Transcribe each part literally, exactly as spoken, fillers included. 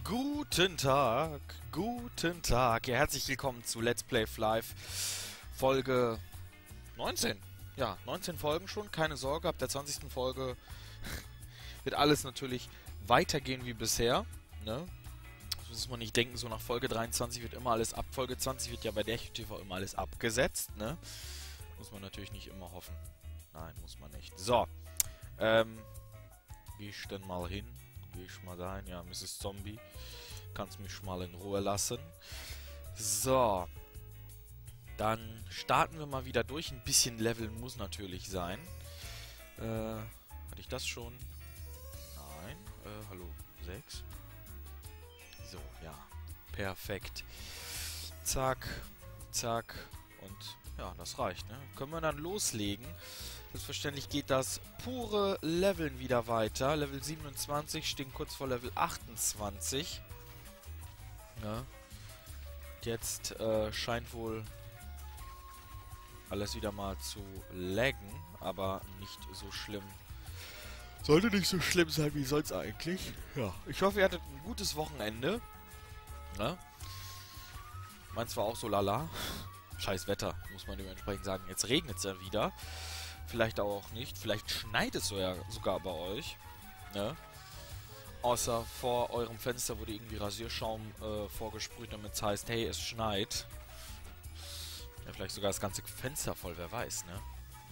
Guten Tag, guten Tag. Ja, herzlich willkommen zu Let's Play Live Folge neunzehn. Ja, neunzehn Folgen schon, keine Sorge. Ab der zwanzigsten Folge wird alles natürlich weitergehen wie bisher. Ne? Das muss man nicht denken, so nach Folge dreiundzwanzig wird immer alles ab. Folge zwanzig wird ja bei der T V immer alles abgesetzt. Ne? Muss man natürlich nicht immer hoffen. Nein, muss man nicht. So, ähm, geh ich denn mal hin? Gehe ich mal dahin. Ja, Misses Zombie. Kannst mich mal in Ruhe lassen. So. Dann starten wir mal wieder durch. Ein bisschen Leveln muss natürlich sein. Äh, hatte ich das schon? Nein. Äh, hallo. sechs. So, ja. Perfekt. Zack. Zack. Und ja, das reicht, ne? Können wir dann loslegen. Selbstverständlich geht das pure Leveln wieder weiter. Level siebenundzwanzig, stehen kurz vor Level achtundzwanzig. Ja. Jetzt äh, scheint wohl alles wieder mal zu laggen, aber nicht so schlimm. Sollte nicht so schlimm sein wie sonst eigentlich. Ja. Ich hoffe, ihr hattet ein gutes Wochenende. Ne? Meins war auch so lala. Scheiß Wetter, muss man dementsprechend sagen. Jetzt regnet es ja wieder. Vielleicht auch nicht. Vielleicht schneit es so ja sogar bei euch. Ne? Außer vor eurem Fenster wurde irgendwie Rasierschaum äh, vorgesprüht, damit es heißt, hey, es schneit. Ja, vielleicht sogar das ganze Fenster voll, wer weiß, ne?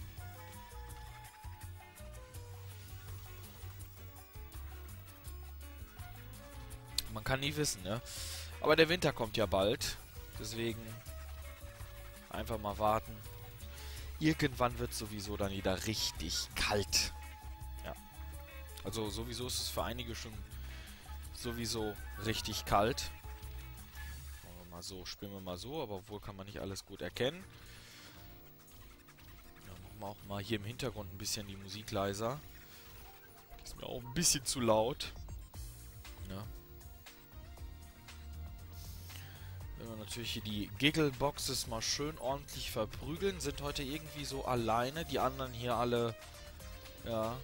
Man kann nie wissen, ne? Aber der Winter kommt ja bald. Deswegen einfach mal warten. Irgendwann wird sowieso dann wieder richtig kalt. Ja. Also sowieso ist es für einige schon sowieso richtig kalt. Machen wir mal so, spielen wir mal so, aber wohl kann man nicht alles gut erkennen. Dann machen wir auch mal hier im Hintergrund ein bisschen die Musik leiser. Ist mir auch ein bisschen zu laut. Ja. Wenn wir natürlich hier die Giggleboxes mal schön ordentlich verprügeln, sind heute irgendwie so alleine. Die anderen hier alle, ja,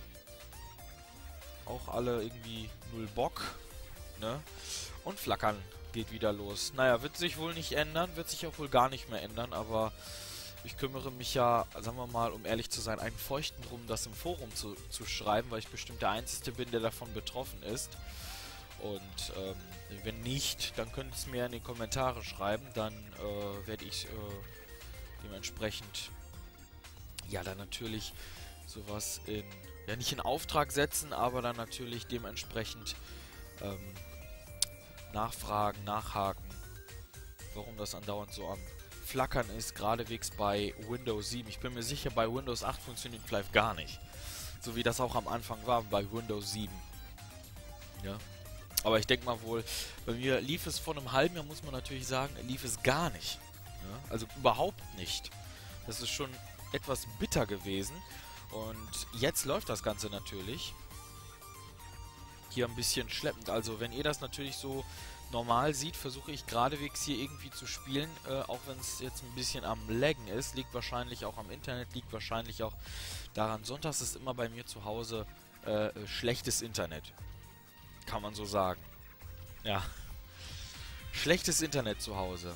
auch alle irgendwie null Bock, ne? Und Flackern geht wieder los. Naja, wird sich wohl nicht ändern, wird sich auch wohl gar nicht mehr ändern, aber ich kümmere mich ja, sagen wir mal, um ehrlich zu sein, einen Feuchten drum, das im Forum zu, zu schreiben, weil ich bestimmt der Einzige bin, der davon betroffen ist. Und ähm, wenn nicht, dann könnt ihr es mir in die Kommentare schreiben. Dann äh, werde ich äh, dementsprechend ja dann natürlich sowas in, ja nicht in Auftrag setzen, aber dann natürlich dementsprechend ähm, nachfragen, nachhaken, warum das andauernd so am Flackern ist, geradewegs bei Windows sieben. Ich bin mir sicher, bei Windows acht funktioniert vielleicht gar nicht. So wie das auch am Anfang war bei Windows sieben. Ja. Aber ich denke mal wohl, bei mir lief es vor einem halben Jahr, muss man natürlich sagen, lief es gar nicht. Ja? Also überhaupt nicht. Das ist schon etwas bitter gewesen. Und jetzt läuft das Ganze natürlich. Hier ein bisschen schleppend. Also wenn ihr das natürlich so normal sieht, versuche ich geradewegs hier irgendwie zu spielen. Äh, auch wenn es jetzt ein bisschen am Laggen ist. Liegt wahrscheinlich auch am Internet, liegt wahrscheinlich auch daran. Sonntags ist immer bei mir zu Hause äh, schlechtes Internet. Kann man so sagen. Ja. Schlechtes Internet zu Hause.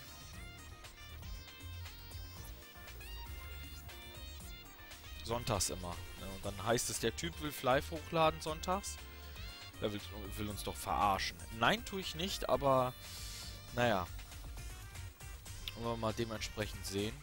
Sonntags immer. Ja, und dann heißt es, der Typ will live hochladen sonntags. Der will, will uns doch verarschen. Nein, tue ich nicht, aber naja. Wollen wir mal dementsprechend sehen.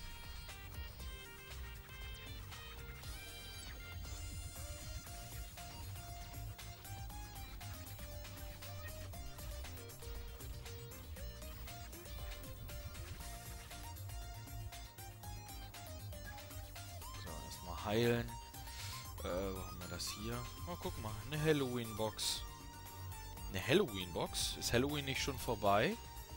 Heilen. Äh, wo haben wir das hier? Oh, guck mal. Eine Halloween-Box. Eine Halloween-Box? Ist Halloween nicht schon vorbei?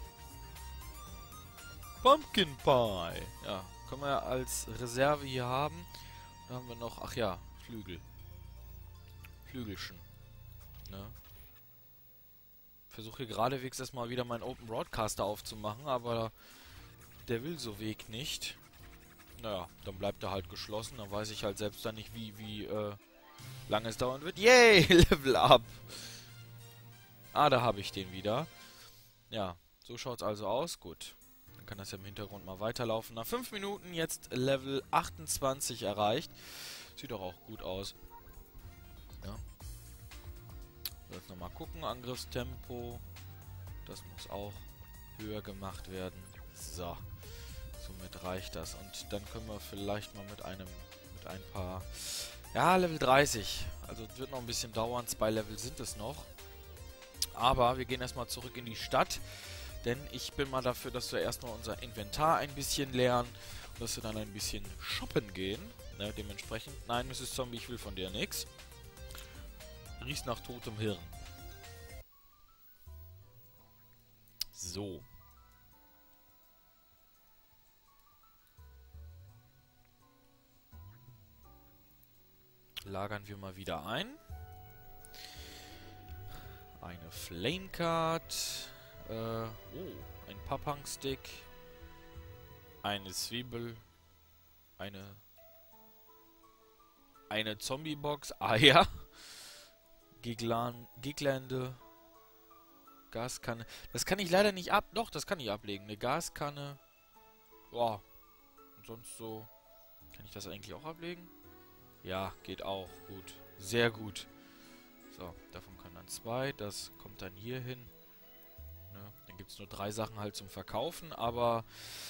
Pumpkin Pie. Ja, können wir als Reserve hier haben. Da haben wir noch, ach ja, Flügel. Flügelchen. Ne? Versuche hier geradewegs erstmal wieder meinen Open Broadcaster aufzumachen, aber der will so Weg nicht. Naja, dann bleibt er halt geschlossen. Dann weiß ich halt selbst dann nicht, wie, wie, äh, lange es dauern wird. Yay! Level up! Ah, da habe ich den wieder. Ja, so schaut es also aus. Gut. Dann kann das ja im Hintergrund mal weiterlaufen. Nach fünf Minuten jetzt Level achtundzwanzig erreicht. Sieht doch auch gut aus. Ja. So, jetzt nochmal gucken. Angriffstempo. Das muss auch höher gemacht werden. So. Somit reicht das. Und dann können wir vielleicht mal mit einem, mit ein paar... Ja, Level dreißig. Also es wird noch ein bisschen dauern. Zwei Level sind es noch. Aber wir gehen erstmal zurück in die Stadt. Denn ich bin mal dafür, dass wir erstmal unser Inventar ein bisschen leeren. Und dass wir dann ein bisschen shoppen gehen. Ne, dementsprechend. Nein, Misses Zombie, ich will von dir nichts. Riecht nach totem Hirn. So. Lagern wir mal wieder ein. Eine Flamecard. Äh, oh, ein Papang-Stick. Eine Zwiebel. Eine... Eine Zombie-Box. Ah ja. Giglan, Giglande. Gaskanne. Das kann ich leider nicht ab... Doch, das kann ich ablegen. Eine Gaskanne. Boah. Und sonst so... Kann ich das eigentlich auch ablegen? Ja, geht auch. Gut. Sehr gut. So, davon können dann zwei. Das kommt dann hier hin. Ne? Dann gibt es nur drei Sachen halt zum Verkaufen, aber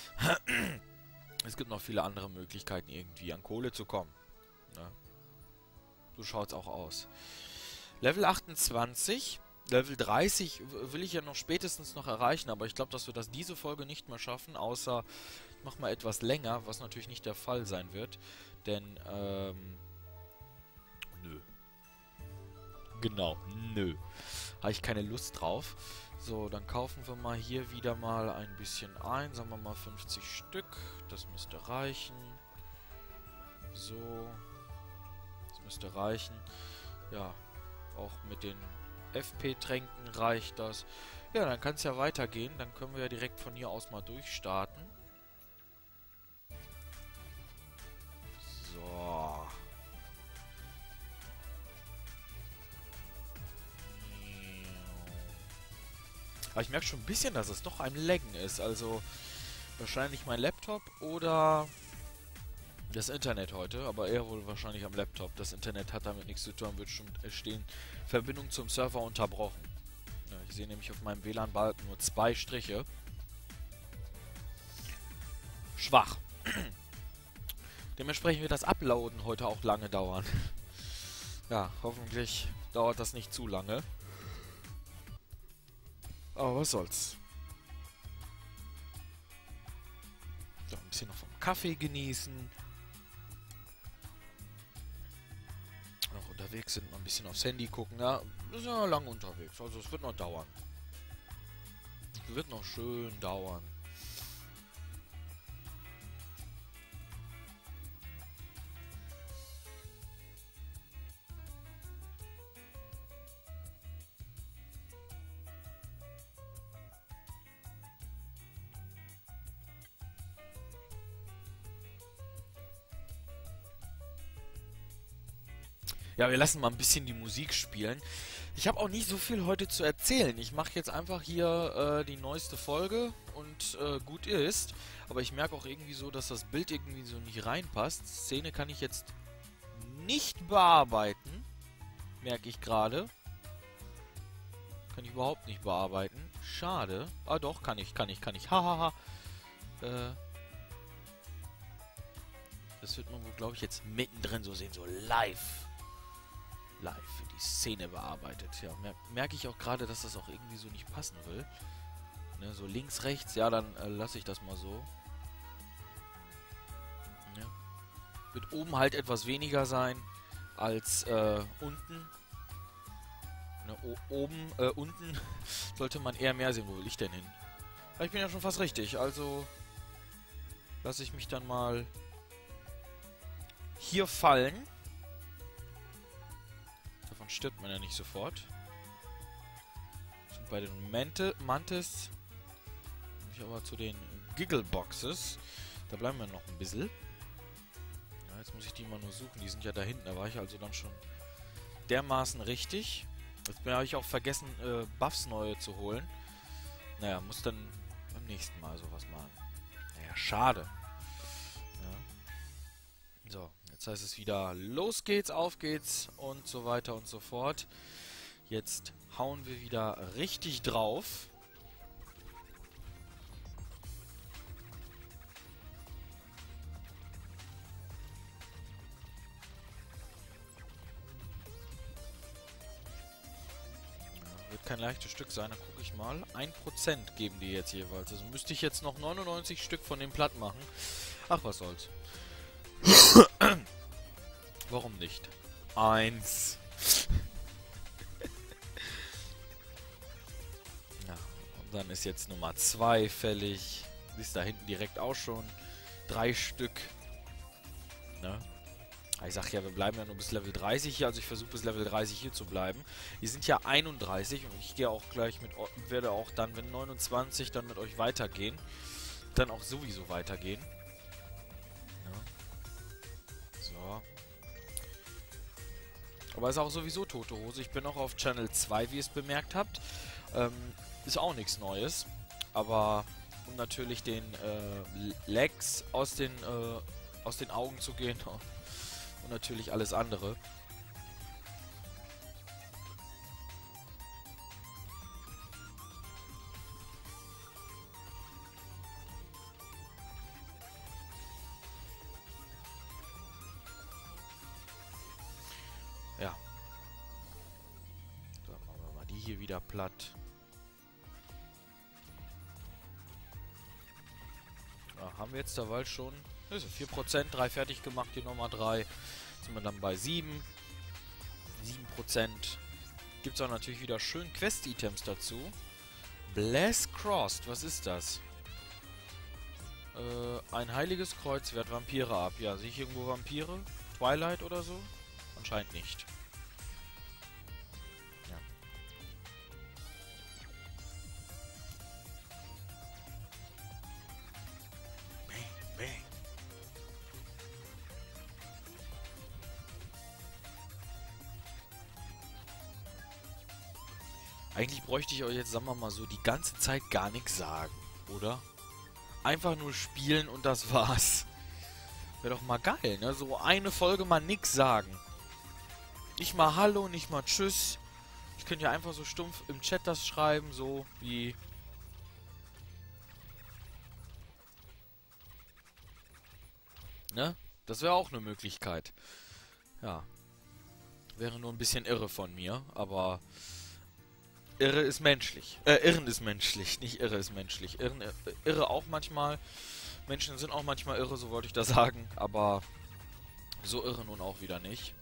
es gibt noch viele andere Möglichkeiten, irgendwie an Kohle zu kommen. Ne? So schaut es auch aus. Level achtundzwanzig. Level dreißig will ich ja noch spätestens noch erreichen, aber ich glaube, dass wir das diese Folge nicht mehr schaffen, außer ich mache mal etwas länger, was natürlich nicht der Fall sein wird. Denn, ähm... Nö. Genau, nö. Habe ich keine Lust drauf. So, dann kaufen wir mal hier wieder mal ein bisschen ein. Sagen wir mal fünfzig Stück. Das müsste reichen. So. Das müsste reichen. Ja, auch mit den F P-Tränken reicht das. Ja, dann kann es ja weitergehen. Dann können wir ja direkt von hier aus mal durchstarten. So. Aber ich merke schon ein bisschen, dass es doch ein Laggen ist. Also wahrscheinlich mein Laptop oder das Internet heute. Aber eher wohl wahrscheinlich am Laptop. Das Internet hat damit nichts zu tun. Wird schon stehen. Verbindung zum Server unterbrochen. Ja, ich sehe nämlich auf meinem W L A N-Balken nur zwei Striche. Schwach. Dementsprechend wird das Uploaden heute auch lange dauern. Ja, hoffentlich dauert das nicht zu lange. Aber was soll's. So, ein bisschen noch vom Kaffee genießen. Noch unterwegs sind, mal ein bisschen aufs Handy gucken. Ja, wir sind ja lang unterwegs, also es wird noch dauern. Es wird noch schön dauern. Ja, wir lassen mal ein bisschen die Musik spielen. Ich habe auch nicht so viel heute zu erzählen. Ich mache jetzt einfach hier äh, die neueste Folge und äh, gut ist. Aber ich merke auch irgendwie so, dass das Bild irgendwie so nicht reinpasst. Szene kann ich jetzt nicht bearbeiten. Merke ich gerade. Kann ich überhaupt nicht bearbeiten. Schade. Ah doch, kann ich, kann ich, kann ich. Hahaha. äh, das wird man wohl, glaube ich, jetzt mittendrin so sehen. So live. Live für die Szene bearbeitet. Ja, mer merke ich auch gerade, dass das auch irgendwie so nicht passen will. Ne, so links, rechts, ja, dann äh, lasse ich das mal so. Ja. Wird oben halt etwas weniger sein als äh, unten. Ne, oben, äh, unten sollte man eher mehr sehen. Wo will ich denn hin? Ja, ich bin ja schon fast richtig, also lasse ich mich dann mal hier fallen. Davon stirbt man ja nicht sofort. Sind bei den Mante Mantis. Ich aber zu den Giggleboxes. Da bleiben wir noch ein bisschen. Ja, jetzt muss ich die mal nur suchen. Die sind ja da hinten. Da war ich also dann schon dermaßen richtig. Jetzt habe ich auch vergessen, äh, Buffs neue zu holen. Naja, muss dann beim nächsten Mal sowas machen. Naja, schade. Ja. So, jetzt heißt es wieder, los geht's, auf geht's und so weiter und so fort. Jetzt hauen wir wieder richtig drauf. Wird kein leichtes Stück sein, dann gucke ich mal. ein Prozent geben die jetzt jeweils. Also müsste ich jetzt noch neunundneunzig Stück von dem platt machen. Ach, was soll's. Warum nicht? Eins. Ja, und dann ist jetzt Nummer zwei fällig. Ist da hinten direkt auch schon. Drei Stück. Ne? Ich sag ja, wir bleiben ja nur bis Level dreißig hier, also ich versuche bis Level dreißig hier zu bleiben. Wir sind ja einunddreißig und ich gehe auch gleich mit, werde auch dann, wenn neunundzwanzig, dann mit euch weitergehen. Dann auch sowieso weitergehen. Ja. So. Aber ist auch sowieso tote Hose. Ich bin auch auf Channel zwei, wie ihr es bemerkt habt. Ähm, ist auch nichts Neues. Aber um natürlich den äh, Lags aus den, äh, aus den Augen zu gehen... Und natürlich alles andere. Ja. Dann machen wir mal die hier wieder platt. Ja, haben wir jetzt derweil schon... Also vier Prozent, drei fertig gemacht, hier nochmal drei. Jetzt sind wir dann bei sieben. sieben Prozent. Gibt es auch natürlich wieder schön Quest-Items dazu. Bless Crossed, was ist das? Äh, ein heiliges Kreuz wehrt Vampire ab. Ja, sehe ich irgendwo Vampire? Twilight oder so? Anscheinend nicht. Ja. Bang, bang. Eigentlich bräuchte ich euch jetzt, sagen wir mal so, die ganze Zeit gar nichts sagen, oder? Einfach nur spielen und das war's. Wäre doch mal geil, ne? So eine Folge mal nix sagen. Nicht mal Hallo, nicht mal Tschüss. Ich könnte ja einfach so stumpf im Chat das schreiben, so wie... Ne? Das wäre auch eine Möglichkeit. Ja. Wäre nur ein bisschen irre von mir, aber... Irre ist menschlich. Äh, Irren ist menschlich, nicht irre ist menschlich. Irren, äh, irre auch manchmal. Menschen sind auch manchmal irre, so wollte ich das sagen. Aber so irre nun auch wieder nicht.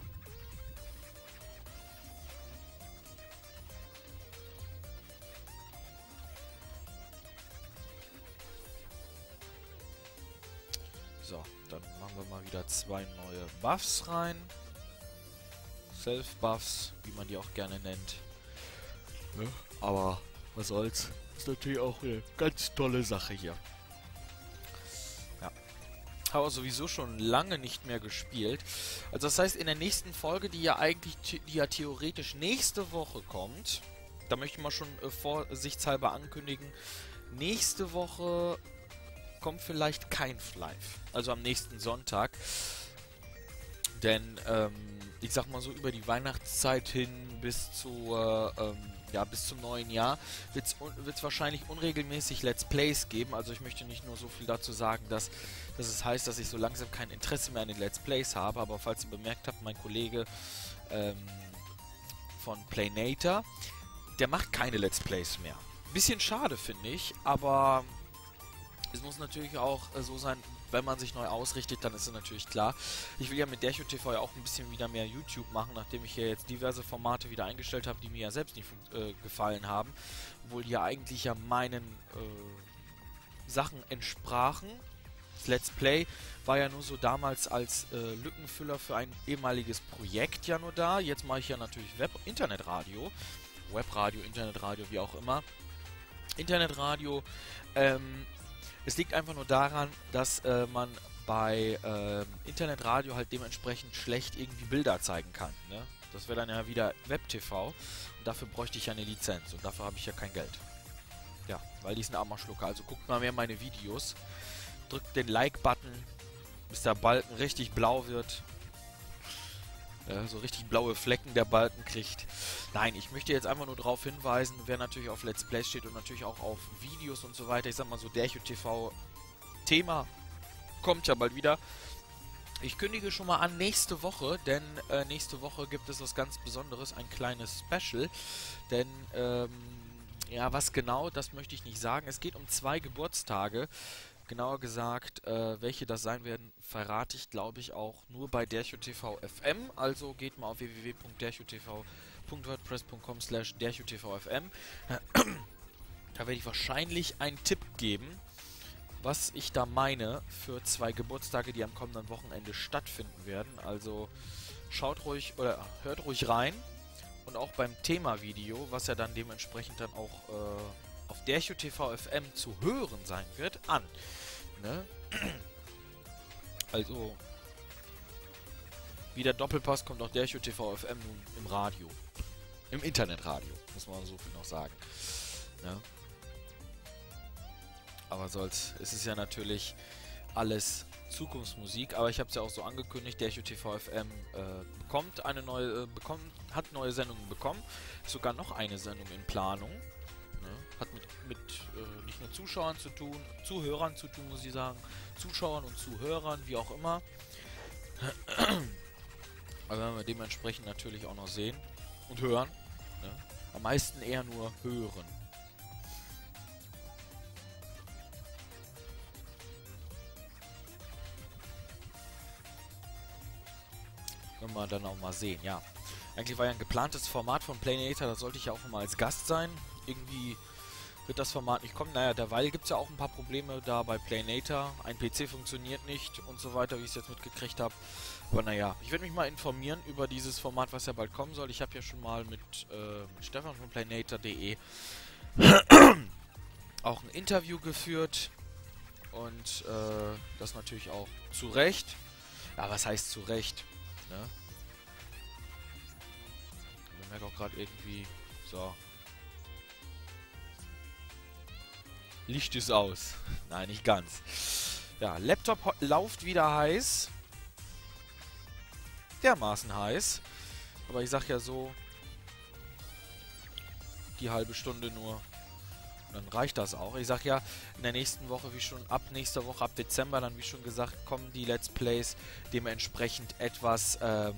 So, dann machen wir mal wieder zwei neue Buffs rein. Self-Buffs, wie man die auch gerne nennt. Ja, aber was soll's. Ist natürlich auch eine ganz tolle Sache hier. Ja. Habe sowieso schon lange nicht mehr gespielt. Also das heißt, in der nächsten Folge, die ja eigentlich, die ja theoretisch nächste Woche kommt, da möchte ich mal schon äh, vorsichtshalber ankündigen, nächste Woche kommt vielleicht kein Live. Also am nächsten Sonntag. Denn, ähm, ich sag mal so, über die Weihnachtszeit hin bis zu, äh, ähm, ja, bis zum neuen Jahr wird es wahrscheinlich unregelmäßig Let's Plays geben. Also ich möchte nicht nur so viel dazu sagen, dass, dass es heißt, dass ich so langsam kein Interesse mehr an den Let's Plays habe. Aber falls ihr bemerkt habt, mein Kollege ähm, von Playnator, der macht keine Let's Plays mehr. Bisschen schade, finde ich, aber es muss natürlich auch äh, so sein, wenn man sich neu ausrichtet, dann ist es natürlich klar. Ich will ja mit Dercho T V ja auch ein bisschen wieder mehr YouTube machen, nachdem ich ja jetzt diverse Formate wieder eingestellt habe, die mir ja selbst nicht äh, gefallen haben. Obwohl die ja eigentlich ja meinen äh, Sachen entsprachen. Das Let's Play war ja nur so damals als äh, Lückenfüller für ein ehemaliges Projekt ja nur da. Jetzt mache ich ja natürlich Web- Internetradio. Webradio, Internetradio, wie auch immer. Internetradio, ähm... Es liegt einfach nur daran, dass äh, man bei äh, Internetradio halt dementsprechend schlecht irgendwie Bilder zeigen kann. Ne? Das wäre dann ja wieder Web-T V. Und dafür bräuchte ich ja eine Lizenz. Und dafür habe ich ja kein Geld. Ja, weil die sind Ammerschlucker. Also guckt mal mehr meine Videos. Drückt den Like-Button, bis der Balken richtig blau wird. Ja, so richtig blaue Flecken der Balken kriegt. Nein, ich möchte jetzt einfach nur darauf hinweisen, wer natürlich auf Let's Plays steht und natürlich auch auf Videos und so weiter. Ich sag mal so, DerchoTV Thema kommt ja bald wieder. Ich kündige schon mal an nächste Woche, denn äh, nächste Woche gibt es was ganz Besonderes, ein kleines Special. Denn, ähm, ja, was genau, das möchte ich nicht sagen. Es geht um zwei Geburtstage. Genauer gesagt, äh, welche das sein werden, verrate ich, glaube ich, auch nur bei DerchoTV F M. Also geht mal auf w w w punkt derchotv punkt wordpress punkt com slash derchotvfm. Da werde ich wahrscheinlich einen Tipp geben, was ich da meine für zwei Geburtstage, die am kommenden Wochenende stattfinden werden. Also schaut ruhig oder hört ruhig rein. Und auch beim Thema-Video, was ja dann dementsprechend dann auch äh, auf DerchoTV F M zu hören sein wird, an. Ne? Also, wie der Doppelpass kommt auch DerchoTV F M nun im Radio. Im Internetradio, muss man so viel noch sagen. Ne? Aber soll's, es ist ja natürlich alles Zukunftsmusik, aber ich habe es ja auch so angekündigt, DerchoTV F M äh, bekommt eine neue, äh, bekommt, hat neue Sendungen bekommen, sogar noch eine Sendung in Planung. Ne? Hat mit, mit äh, nicht nur Zuschauern zu tun, Zuhörern zu tun, muss ich sagen, Zuschauern und Zuhörern, wie auch immer. Aber werden wir dementsprechend natürlich auch noch sehen und hören. Ne? Am meisten eher nur hören. Wenn wir dann auch mal sehen, ja. Eigentlich war ja ein geplantes Format von Playnator, da sollte ich ja auch mal als Gast sein. Irgendwie wird das Format nicht kommen. Naja, derweil gibt es ja auch ein paar Probleme da bei Playnator. Ein P C funktioniert nicht und so weiter, wie ich es jetzt mitgekriegt habe. Aber naja, ich werde mich mal informieren über dieses Format, was ja bald kommen soll. Ich habe ja schon mal mit, äh, mit Stefan von playnator punkt de auch ein Interview geführt. Und äh, das natürlich auch zu Recht. Ja, was heißt zu Recht? Ne? Ich merke auch gerade irgendwie... So. Licht ist aus. Nein, nicht ganz. Ja, Laptop läuft wieder heiß. Dermaßen heiß. Aber ich sag ja so... Die halbe Stunde nur. Und dann reicht das auch. Ich sag ja, in der nächsten Woche, wie schon ab nächster Woche, ab Dezember, dann wie schon gesagt, kommen die Let's Plays dementsprechend etwas ähm,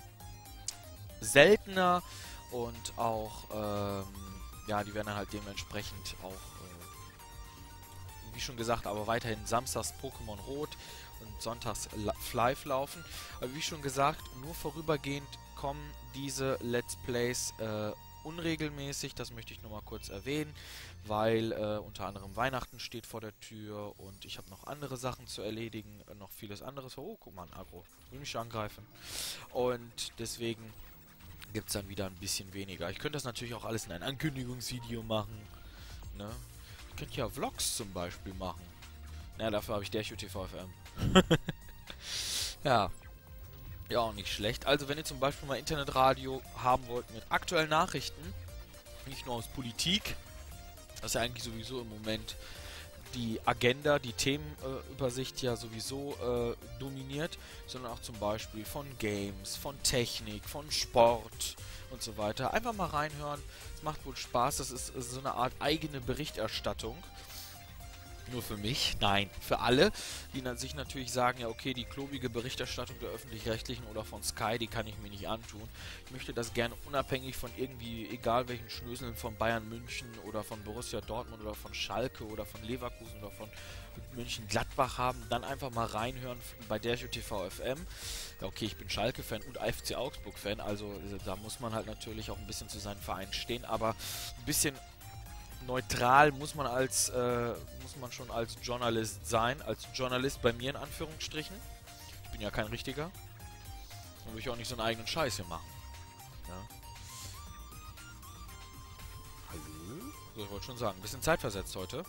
seltener und auch, ähm, ja, die werden dann halt dementsprechend auch, äh, wie schon gesagt, aber weiterhin samstags Pokémon Rot und sonntags live laufen. Aber wie schon gesagt, nur vorübergehend kommen diese Let's Plays äh, unregelmäßig, das möchte ich nur mal kurz erwähnen, weil äh, unter anderem Weihnachten steht vor der Tür und ich habe noch andere Sachen zu erledigen, äh, noch vieles anderes. Oh, guck mal, ein Agro, will mich angreifen. Und deswegen gibt es dann wieder ein bisschen weniger. Ich könnte das natürlich auch alles in ein Ankündigungsvideo machen. Ne? Ich könnte ja Vlogs zum Beispiel machen. Naja, dafür habe ich DerchoTV F M. Ja. Ja, auch nicht schlecht. Also wenn ihr zum Beispiel mal Internetradio haben wollt mit aktuellen Nachrichten, nicht nur aus Politik, das ist ja eigentlich sowieso im Moment die Agenda, die Themenübersicht äh, ja sowieso äh, dominiert, sondern auch zum Beispiel von Games, von Technik, von Sport und so weiter. Einfach mal reinhören, es macht wohl Spaß, das ist äh, so eine Art eigene Berichterstattung. Nur für mich? Nein, für alle, die dann sich natürlich sagen, ja okay, die klobige Berichterstattung der Öffentlich-Rechtlichen oder von Sky, die kann ich mir nicht antun. Ich möchte das gerne unabhängig von irgendwie, egal welchen Schnöseln von Bayern München oder von Borussia Dortmund oder von Schalke oder von Leverkusen oder von München Gladbach haben, dann einfach mal reinhören bei DerchoTV F M. Ja okay, ich bin Schalke-Fan und F C Augsburg-Fan, also da muss man halt natürlich auch ein bisschen zu seinen Vereinen stehen, aber ein bisschen neutral muss man als äh, muss man schon als Journalist sein, als Journalist bei mir in Anführungsstrichen. Ich bin ja kein richtiger. Dann will ich auch nicht so einen eigenen Scheiß hier machen. Ja. Hallo? So, ich wollte schon sagen, ein bisschen zeitversetzt heute.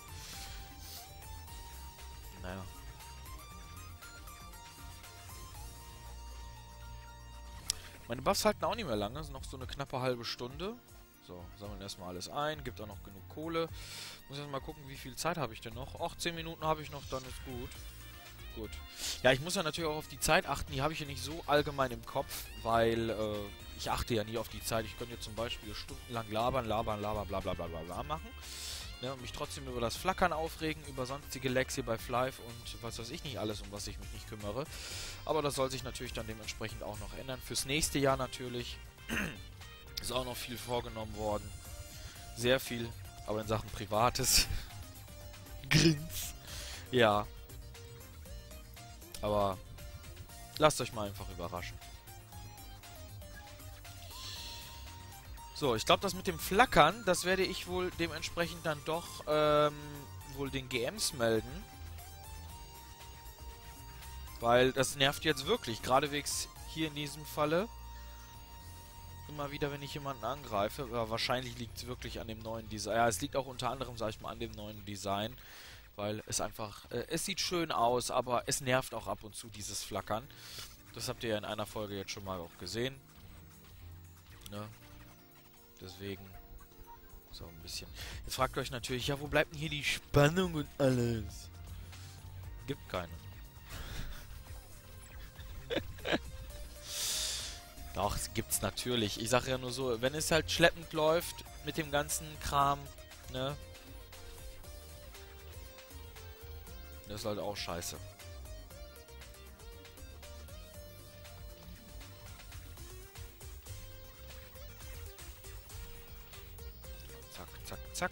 Naja. Meine Buffs halten auch nicht mehr lange, sind noch so eine knappe halbe Stunde. So, sammeln erstmal alles ein, gibt auch noch genug Kohle. Muss jetzt mal gucken, wie viel Zeit habe ich denn noch. Och, zehn Minuten habe ich noch, dann ist gut. Gut. Ja, ich muss ja natürlich auch auf die Zeit achten, die habe ich ja nicht so allgemein im Kopf, weil äh, ich achte ja nie auf die Zeit. Ich könnte jetzt zum Beispiel stundenlang labern, labern, labern, bla bla bla bla bla machen. Ne, und mich trotzdem über das Flackern aufregen, über sonstige Lags hier bei Flive und was weiß ich nicht alles, um was ich mich nicht kümmere. Aber das soll sich natürlich dann dementsprechend auch noch ändern. Fürs nächste Jahr natürlich ist auch noch viel vorgenommen worden. Sehr viel, aber in Sachen Privates. Grins. Ja. Aber lasst euch mal einfach überraschen. So, ich glaube, das mit dem Flackern, das werde ich wohl dementsprechend dann doch ähm, wohl den G Ms melden. Weil das nervt jetzt wirklich, geradewegs hier in diesem Falle. Immer wieder, wenn ich jemanden angreife. Aber wahrscheinlich liegt es wirklich an dem neuen Design. Ja, es liegt auch unter anderem, sag ich mal, an dem neuen Design. Weil es einfach, äh, es sieht schön aus, aber es nervt auch ab und zu, dieses Flackern. Das habt ihr ja in einer Folge jetzt schon mal auch gesehen. Ne? Deswegen, so ein bisschen. Jetzt fragt ihr euch natürlich, ja, wo bleibt denn hier die Spannung und alles? Gibt keine. Doch, es gibt's natürlich. Ich sage ja nur so, wenn es halt schleppend läuft mit dem ganzen Kram, ne? Das ist halt auch scheiße. Zack, zack, zack.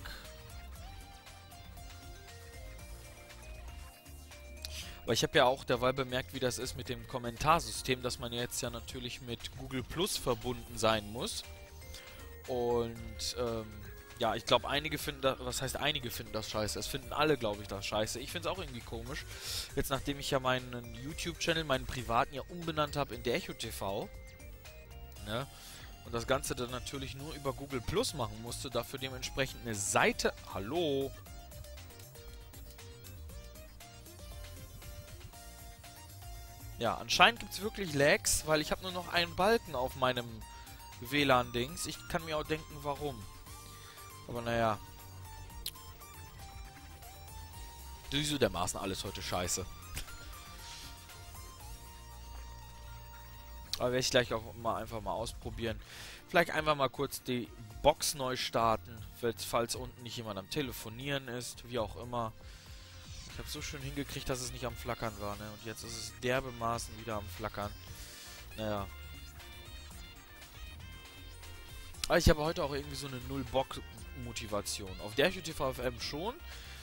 Aber ich habe ja auch derweil bemerkt, wie das ist mit dem Kommentarsystem, dass man jetzt ja natürlich mit Google Plus verbunden sein muss. Und, ähm, ja, ich glaube, einige finden das, was heißt einige finden das scheiße? Es finden alle, glaube ich, das scheiße. Ich finde es auch irgendwie komisch. Jetzt, nachdem ich ja meinen YouTube-Channel, meinen privaten, ja umbenannt habe in der Echo T V, ne? Und das Ganze dann natürlich nur über Google Plus machen musste, dafür dementsprechend eine Seite... Hallo? Ja, anscheinend gibt es wirklich Lags, weil ich habe nur noch einen Balken auf meinem W L A N-Dings. Ich kann mir auch denken, warum. Aber naja. Das ist so dermaßen alles heute scheiße. Aber werde ich gleich auch mal einfach mal ausprobieren. Vielleicht einfach mal kurz die Box neu starten, falls unten nicht jemand am Telefonieren ist, wie auch immer. Ich habe so schön hingekriegt, dass es nicht am Flackern war, ne? Und jetzt ist es derbermaßen wieder am Flackern. Naja. Aber ich habe heute auch irgendwie so eine Null-Bock-Motivation. Auf der T V F M schon.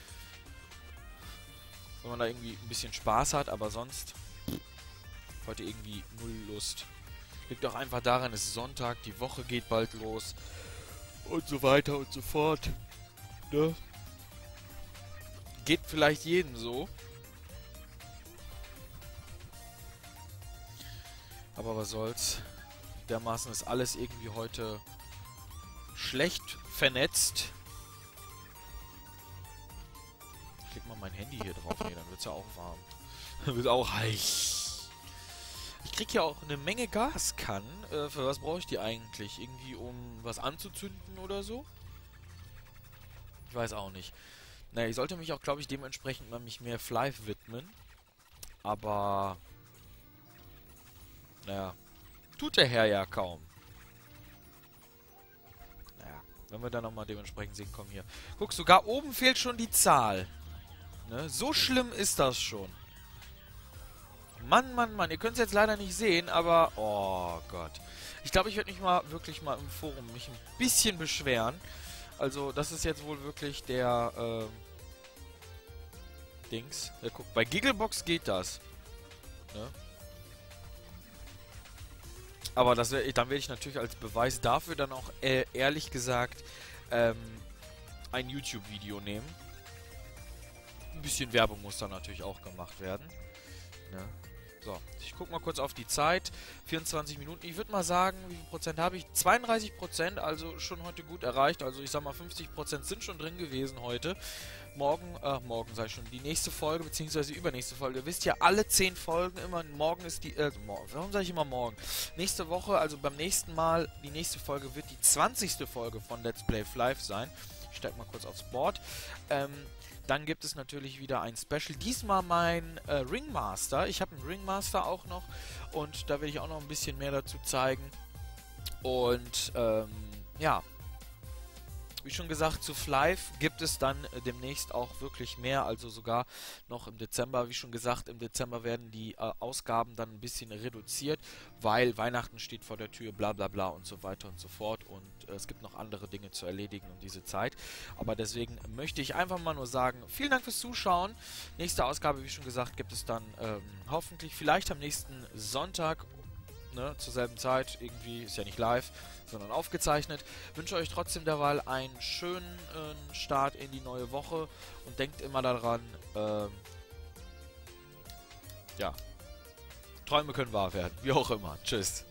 Wenn man da irgendwie ein bisschen Spaß hat, aber sonst heute irgendwie null Lust. Liegt auch einfach daran, es ist Sonntag, die Woche geht bald los. Und so weiter und so fort. Ne? Geht vielleicht jedem so. Aber was soll's. Dermaßen ist alles irgendwie heute schlecht vernetzt. Ich leg mal mein Handy hier drauf. Nee, dann wird's ja auch warm. Dann wird auch heiß. Ich krieg ja auch eine Menge Gaskannen. Äh, für was brauche ich die eigentlich? Irgendwie um was anzuzünden oder so? Ich weiß auch nicht. Naja, ich sollte mich auch, glaube ich, dementsprechend mal mich mehr Flive widmen. Aber... Naja. Tut der Herr ja kaum. Naja. Wenn wir dann nochmal dementsprechend sehen, komm hier. Guck, sogar oben fehlt schon die Zahl. Ne? So schlimm ist das schon. Mann, Mann, Mann. Ihr könnt es jetzt leider nicht sehen, aber... Oh Gott. Ich glaube, ich werde mich mal wirklich mal im Forum mich ein bisschen beschweren. Also, das ist jetzt wohl wirklich der, ähm, Dings. Ja, guck, bei Gigglebox geht das. Ne? Aber das wär, dann werde ich natürlich als Beweis dafür dann auch, äh, ehrlich gesagt, ähm, ein YouTube-Video nehmen. Ein bisschen Werbung muss dann natürlich auch gemacht werden. Ne? So, ich gucke mal kurz auf die Zeit. vierundzwanzig Minuten. Ich würde mal sagen, wie viel Prozent habe ich? zweiunddreißig Prozent, also schon heute gut erreicht. Also ich sag mal, fünfzig Prozent sind schon drin gewesen heute. morgen, äh, morgen sei schon, die nächste Folge, beziehungsweise übernächste Folge. Ihr wisst ja, alle zehn Folgen immer, morgen ist die, äh, morgen, warum sage ich immer morgen? Nächste Woche, also beim nächsten Mal, die nächste Folge wird die zwanzigste Folge von Let's Play Live sein. Ich steige mal kurz aufs Board. Ähm, dann gibt es natürlich wieder ein Special. Diesmal mein äh, Ringmaster. Ich habe einen Ringmaster auch noch und da werde ich auch noch ein bisschen mehr dazu zeigen. Und, ähm, ja. Wie schon gesagt, zu Flive gibt es dann äh, demnächst auch wirklich mehr, also sogar noch im Dezember. Wie schon gesagt, im Dezember werden die äh, Ausgaben dann ein bisschen reduziert, weil Weihnachten steht vor der Tür, bla bla bla und so weiter und so fort. Und äh, es gibt noch andere Dinge zu erledigen um diese Zeit. Aber deswegen möchte ich einfach mal nur sagen, vielen Dank fürs Zuschauen. Nächste Ausgabe, wie schon gesagt, gibt es dann ähm, hoffentlich vielleicht am nächsten Sonntag. Ne, zur selben Zeit, irgendwie, ist ja nicht live, sondern aufgezeichnet. Wünsche euch trotzdem derweil einen schönen äh, Start in die neue Woche und denkt immer daran, äh, ja, Träume können wahr werden, wie auch immer. Tschüss.